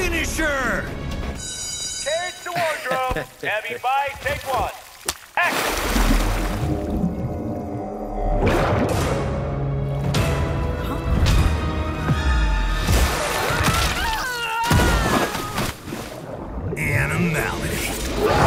finisher! Carriage to wardrobe. Heavy fight, take one. Action! Animality.